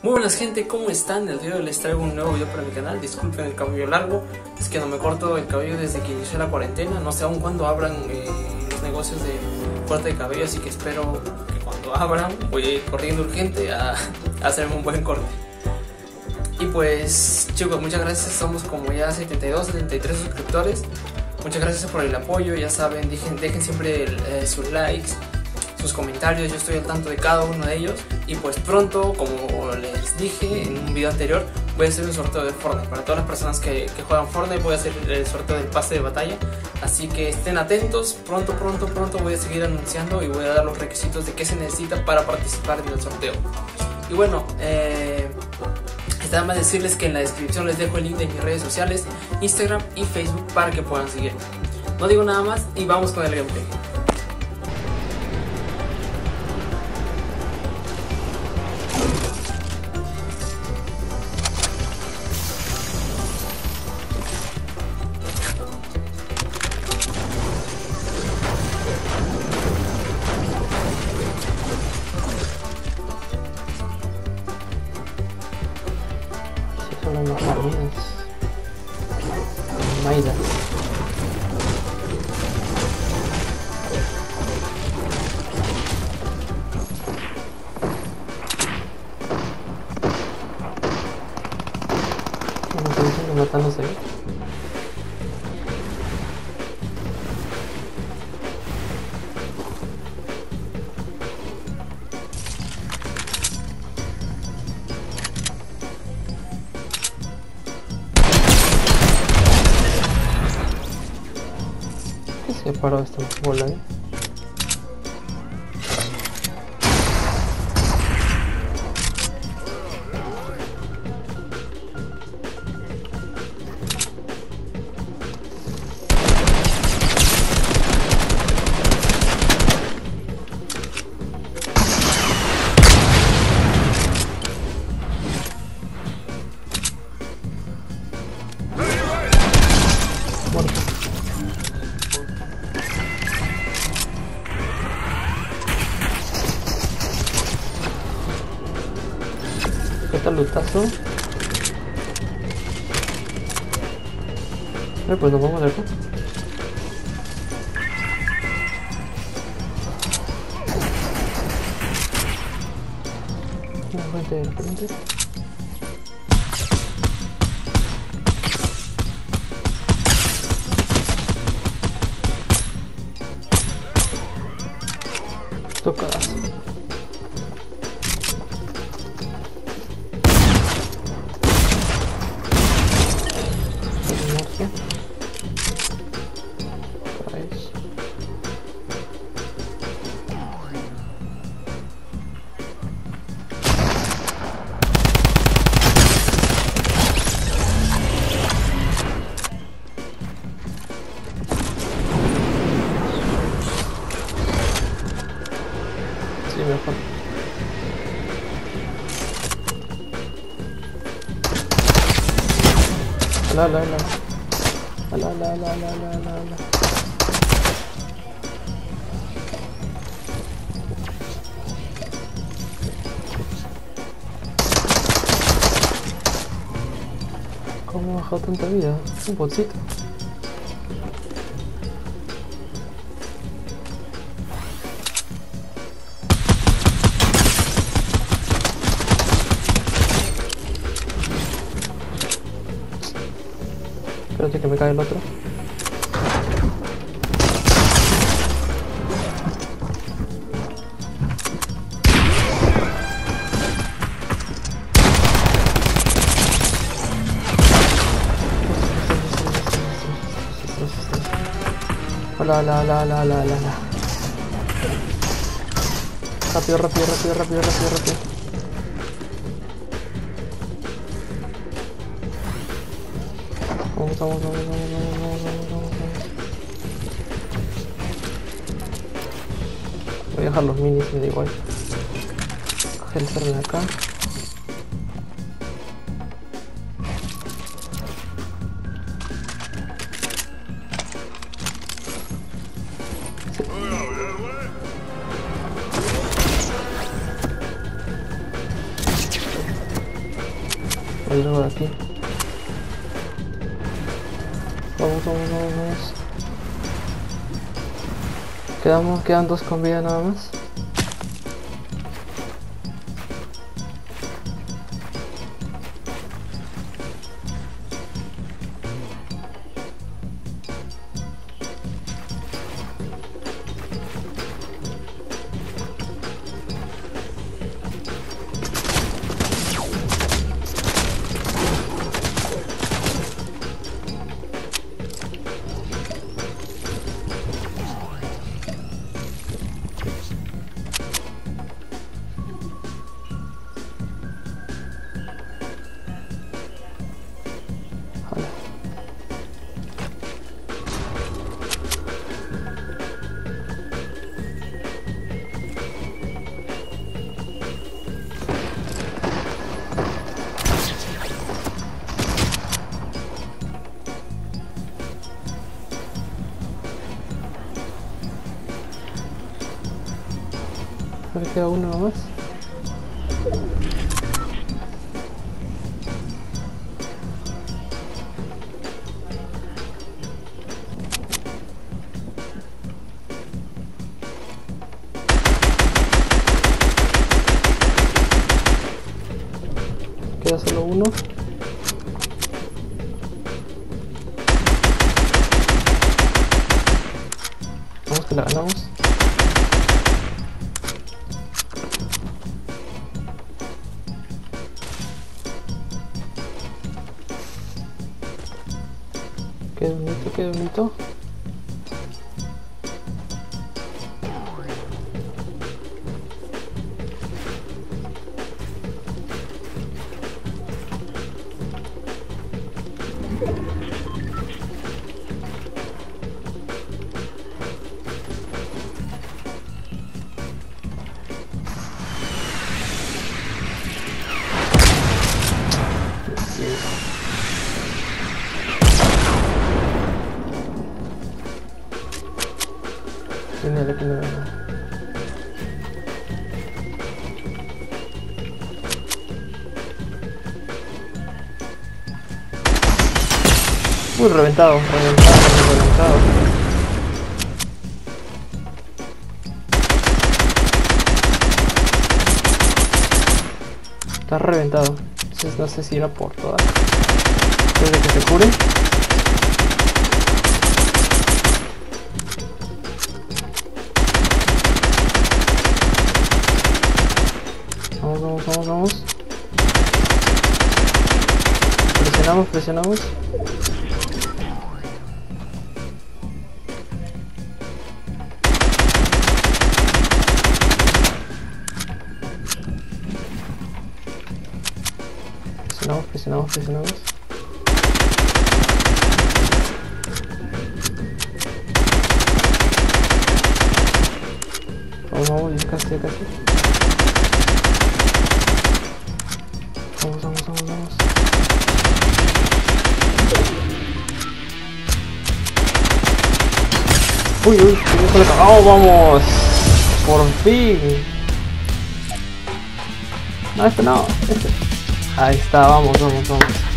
Muy buenas gente, ¿cómo están? El día de hoy les traigo un nuevo video para mi canal. Disculpen el cabello largo, es que no me corto el cabello desde que inició la cuarentena. No sé aún cuándo abran los negocios de corte de cabello, así que espero que cuando abran voy a ir corriendo urgente a hacerme un buen corte. Y pues chicos, muchas gracias, somos como ya 72, 73 suscriptores. Muchas gracias por el apoyo, ya saben, dejen siempre sus likes, sus comentarios, yo estoy al tanto de cada uno de ellos. Y pues pronto, como les dije en un video anterior, voy a hacer un sorteo de Fortnite. Para todas las personas que juegan Fortnite voy a hacer el sorteo del pase de batalla. Así que estén atentos, pronto voy a seguir anunciando y voy a dar los requisitos de qué se necesita para participar en el sorteo. Y bueno, está más decirles que en la descripción les dejo el link de mis redes sociales, Instagram y Facebook, para que puedan seguirme. No digo nada más y vamos con el gameplay. Son las marinas. Maida. Están matándose. Se paró esta bola, ¿Qué lutazo? Pues nos vamos de acá. Frente de frente. Tocadas. Sí, mejor. La. ¿Cómo ha bajado tanta vida? Un botcito. Espérate que me cae el otro. La. Rápido. Vamos. Voy a dejar los minis, me da igual. Coger el cerro de acá. Hay algo de aquí. Vamos. Quedan 2 con vida nada más. Ahora queda uno nomás. Queda solo uno. Vamos que la ganamos. Queda un hito. Uy, reventado. Está reventado. Entonces no sé si irá por todas. Desde que se cure. Vamos. Presionamos. Presionamos. Vamos, ya casi. Vamos. Uy, que le cagado, vamos. Por fin. No, este no. Ahí está, vamos.